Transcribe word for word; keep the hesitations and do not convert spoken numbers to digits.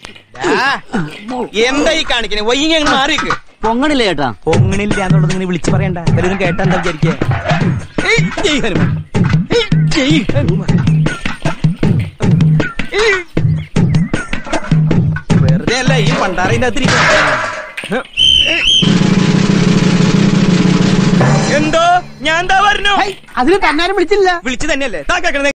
എന്താ ഈ കാണിക്കണേ? വൈകി മാറിക്ക്. പൊങ്ങണില്ല ചേട്ടാ. പൊങ്ങണില്ല എന്നുള്ളത് ഇങ്ങനെ വിളിച്ചു പറയണ്ട. എല്ലാവരും കേട്ടാ എന്താ വിചാരിക്കേ? വെറുതെ അല്ല ഈ പണ്ടാറിന്റെ അകത്തിരിക്ക. എന്തോ ഞാൻ എന്താ പറഞ്ഞു? അതിന് തന്നാരും വിളിച്ചില്ല. വിളിച്ചു തന്നെയല്ലേ താ കേൾക്കണേ.